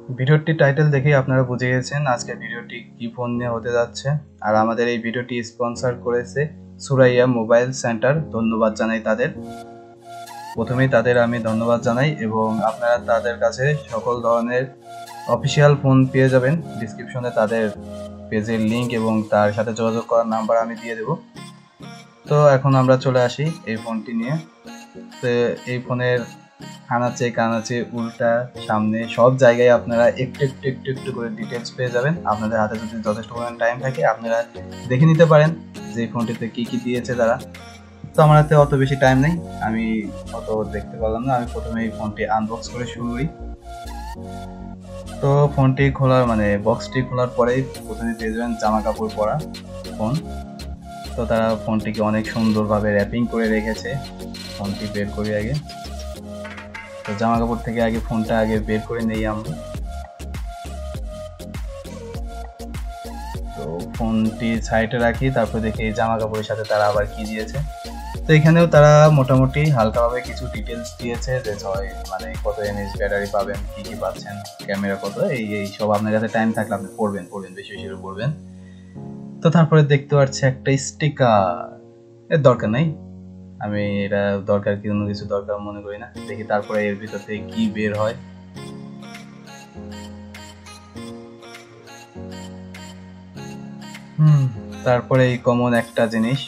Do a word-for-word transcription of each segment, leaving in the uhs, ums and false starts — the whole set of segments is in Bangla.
ভিডিওটি টাইটেল দেখেই আপনারা বুঝে গেছেন আজকের ভিডিওটি কি ফোন নিয়ে হতে যাচ্ছে। আর আমাদের এই ভিডিওটি স্পন্সর করেছে সুরাইয়া মোবাইল সেন্টার। ধন্যবাদ জানাই তাদের। প্রথমেই তাদের আমি ধন্যবাদ জানাই এবং আপনারা তাদের কাছে সকল ধরনের অফিসিয়াল ফোন পেয়ে যাবেন। ডিসক্রিপশনে তাদের পেজের লিংক এবং তার সাথে যোগাযোগ করার নাম্বার আমি দিয়ে দেব। তো এখন আমরা চলে আসি এই ফোনটি নিয়ে। তো এই ফোনের আনাচে কানাচে উল্টা সামনে সব জায়গায় আপনারা একটু একটু একটু একটু করে ডিটেলস পেয়ে যাবেন। আপনাদের হাতে যদি যথেষ্ট পরিমাণ টাইম থাকে আপনারা দেখে নিতে পারেন যে এই ফোনটিতে কী কী দিয়েছে তারা। তো আমার হাতে অত বেশি টাইম নেই, আমি অত দেখতে পারলাম না। আমি প্রথমে এই ফোনটি আনবক্স করে শুরু করি। তো ফোনটি খোলার মানে বক্সটি খোলার পরেই প্রথমে পেয়ে যাবেন জামা কাপড় পরা ফোন। তো তারা ফোনটিকে অনেক সুন্দরভাবে র্যাপিং করে রেখেছে। ফোনটি বের করি আগে। তো জামা কাপড় থেকে আগে ফোনটা আগে বের করে নেই আমরা। তো ফোনটি সাইডে রাখি, তারপর দেখি এই জামা কাপড়ের সাথে তারা আবার কি দিয়েছে। তো এখানেও তারা মোটামুটি হালকাভাবে কিছু ডিটেলস দিয়েছে যে ছয় মানে কত এমএএইচ ব্যাটারি পাবেন, কি কি পাচ্ছেন, ক্যামেরা কত, এই এই সব আপনার কাছে টাইম থাকলে আপনি পড়বেন পড়বেন বেশি বেশি করে পড়বেন। তো তারপরে দেখতে পাচ্ছি একটা স্টিকার। এর দরকার নাই, আমি এটা দরকার কোনো কিছু দরকার মনে করি না। দেখি তারপরে এর ভিতর থেকে কি বের হয়। হুম তারপরে এই কমন একটা জিনিস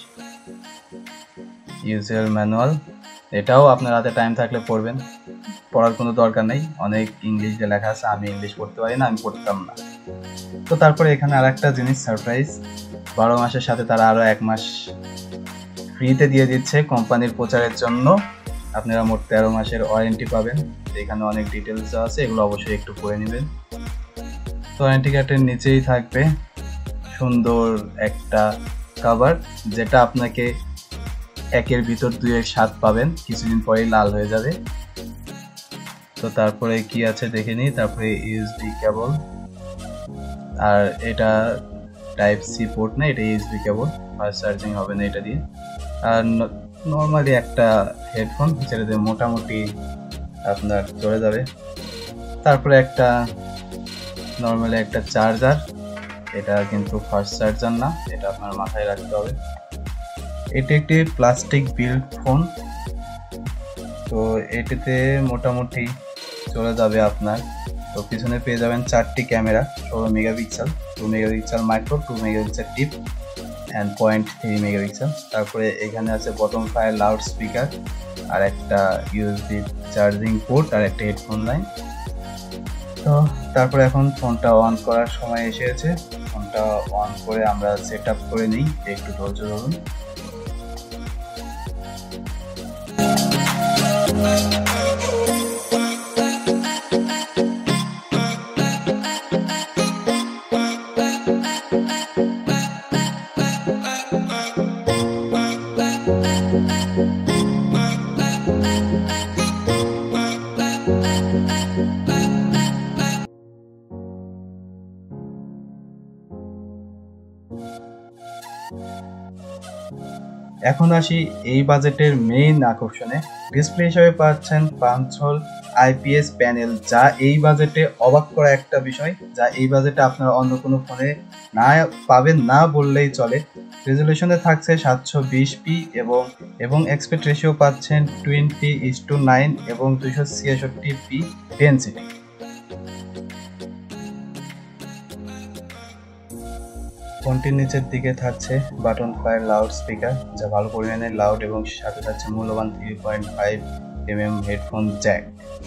ইউজার ম্যানুয়াল। এটাও আপনার হাতে টাইম থাকলে পড়বেন, পড়ার কোনো দরকার নেই। অনেক ইংলিশে লেখা আছে, আমি ইংলিশ পড়তে পারি না, আমি পড়তাম না। তো তারপরে এখানে আর একটা জিনিস সারপ্রাইজ, বারো মাসের সাথে তারা আরও এক মাস ফ্রিতে দিয়ে দিচ্ছে কোম্পানির প্রচারের জন্য। আপনারা মোট তেরো মাসের ওয়ারেন্টি পাবেন। এখানে অনেক ডিটেলস দেওয়া আছে, এগুলো অবশ্যই একটু পড়ে নেবেন। তো ওয়ারেন্টি কার্ডের নিচেই থাকবে সুন্দর একটা কভার, যেটা আপনাকে একের ভিতর দুইয়ের স্বাদ পাবেন, কিছুদিন পরেই লাল হয়ে যাবে। তো তারপরে কি আছে দেখে নিই। তারপরে ইউএসবি কেবল, আর এটা টাইপ সি পোর্ট না, এটা ইউএসবি কেবল, ফাস্ট চার্জিং হবে না এটা দিয়ে। আর নর্মালি একটা হেডফোন, যেটা দিয়ে মোটামুটি আপনার চলে যাবে। তারপরে একটা নর্মালি একটা চার্জার, এটা কিন্তু ফাস্ট চার্জার না, এটা আপনার মাথায় রাখতে হবে। এটি একটি প্লাস্টিক বিল্ড ফোন। তো এটিতে মোটামুটি চলে যাবে আপনার। তো পিছনে পেয়ে যাবেন চারটি ক্যামেরা, ষোলো megapixel, two megapixel micro, two megapixel টিপ অ্যান্ড পয়েন্ট থ্রি মেগাপিক্সেল। তারপরে এখানে আছে বটম ফায়ার লাউড স্পিকার, আর একটা ইউএসবি চার্জিং পোর্ট, আর একটা হেডফোন লাইন। তো তারপরে এখন ফোনটা অন করার সময় এসেছে। ফোনটা অন করে আমরা সেট আপ করে নিই, একটু ধৈর্য ধরুন। এখন আসি এই বাজেটের মেইন আকর্ষণে। ডিসপ্লে হিসেবে পাচ্ছেন পাঁচশো আইপিএস প্যানেল, যা এই বাজেটে অবাক করা একটা বিষয়, যা এই বাজেটে আপনারা অন্য কোনো ফোনে না পাবেন না বললেই চলে। রেজলিউশনে থাকছে সাতশো বিশ পি এবং এবং এক্সপেক্ট রেশিও পাচ্ছেন টোয়েন্টি ইস টু নাইন এবং দুইশো ছিয়াষট্টি পি ডেন্সিটি। ফোনটির নিচের দিকে থাকছে বাটন ফায়ার লাউড স্পিকার, যা ভালো পরিমাণে লাউড, এবং সাথে থাকছে মূল্যবান three point five M M headphone jack.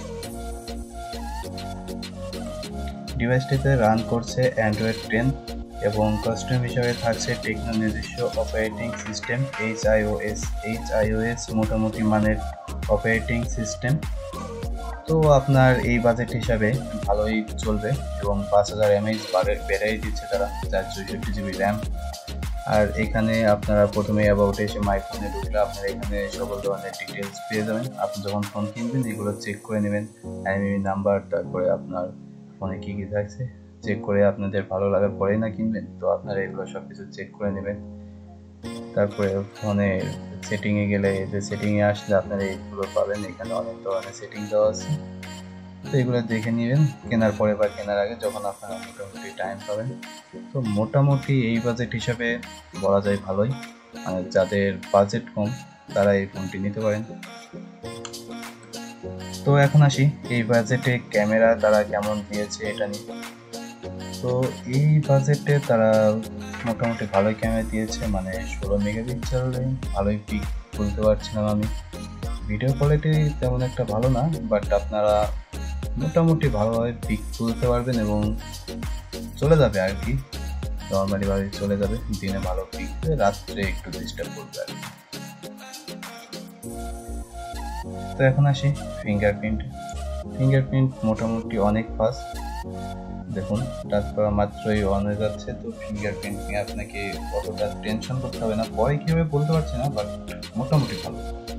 ডিভাইসটিতে রান করছে অ্যান্ড্রয়েড টেন এবং কাস্টম হিসাবে থাকছে টেকনো নিজস্ব operating system H I O S. H I O S মোটামুটি মানের অপারেটিং সিস্টেম। তো আপনার এই বাজেট হিসাবে ভালোই চলবে এবং পাঁচ হাজার এমএএইচ ব্যাটারি দিচ্ছে তারা, যার চৌষট্টি জিবি র্যাম। আর এখানে আপনারা প্রথমে অ্যাবাউটে এসে মাই ফোনে ঢুকলে আপনারা এখানে সকল ধরনের ডিটেলস পেয়ে যাবেন। আপনি যখন ফোন কিনবেন এগুলো চেক করে নেবেন, আইএমইআই নাম্বার, তারপরে আপনার ফোনে কী কী থাকছে চেক করে আপনাদের ভালো লাগার পরেই না কিনবেন। তো আপনারা এগুলো সব কিছু চেক করে নেবেন। তারপরে ফোনে সেটিংয়ে গেলে, যে সেটিংয়ে আসলে আপনারা এইগুলো পাবেন। এখানে অনেক ধরনের সেটিং দেওয়া আছে। তো এগুলো দেখে নেবেন কেনার পরে বা কেনার আগে যখন আপনারা মোটামুটি টাইম পাবেন। তো মোটামুটি এই বাজেট হিসাবে বলা যায় ভালোই, মানে যাদের বাজেট কম তারা এই ফোনটি নিতে পারেন। তো এখন আসি এই বাজেটে ক্যামেরা তারা কেমন দিয়েছে এটা নিয়ে। তো এই বাজেটে তারা মোটামুটি ভালোই ক্যামেরা দিয়েছে, মানে ষোলো মেগাপিক্সেল ভালোই পিক বলতে পারছিলাম আমি। ভিডিও কোয়ালিটি তেমন একটা ভালো না, বাট আপনারা মোটামুটি ভালোভাবে পিক তুলতে পারবেন এবং চলে যাবে আর কি, নর্মালি ভাবে চলে যাবে। দিনে ভালো পিক, রাত্রে একটু ডিস্টার্ব করবে আর কি। তো এখন আসি ফিঙ্গারপ্রিন্ট। ফিঙ্গারপ্রিন্ট মোটামুটি অনেক ফাস্ট, দেখুন টাচ করা মাত্রই অন হয়ে যাচ্ছে। তো ফিঙ্গারপ্রিন্ট নিয়ে আপনাকে অতটা টেনশন করতে হবে না, পরে কীভাবে বলতে পারছি না, বাট মোটামুটি ভালো।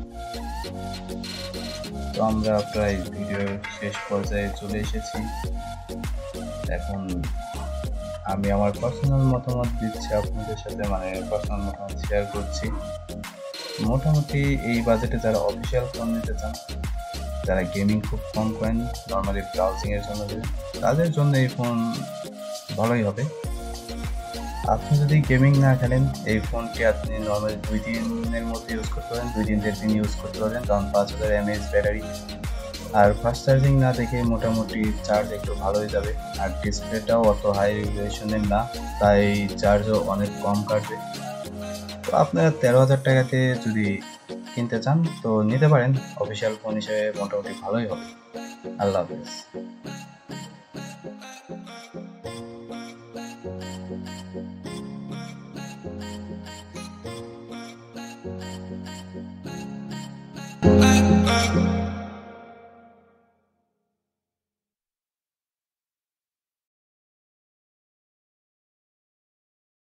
তো আমরা প্রায় ভিডিওর শেষ পর্যায়ে চলে এসেছি। এখন আমি আমার পার্সোনাল মতামত দিচ্ছি আপনাদের সাথে, মানে পার্সোনাল মতামত শেয়ার করছি। মোটামুটি এই বাজেটে যারা অফিসিয়াল ফোন নিতে চান, যারা গেমিং খুব কম করেন, নর্মালি ব্রাউজিংয়ের জন্য তাদের জন্য এই ফোন ভালোই হবে। আপনি যদি গেমিং না খেলেন এই ফোনটি আপনি নর্মালি দুই দিনের মধ্যে ইউজ করতে পারেন, দুই দিন দেড় দিন ইউজ করতে পারেন, কারণ পাঁচ হাজার এমএএইচ ব্যাটারি। আর ফাস্ট চার্জিং না দেখে মোটামুটি চার্জ একটু ভালোই যাবে। আর ডিসপ্লেটাও অত হাই রেজুলেশনের না, তাই চার্জও অনেক কম কাটবে। তো আপনারা তেরো হাজার টাকাতে যদি কিনতে চান তো নিতে পারেন, অফিসিয়াল ফোন হিসেবে মোটামুটি ভালোই হবে। আল্লাহ হাফেজ।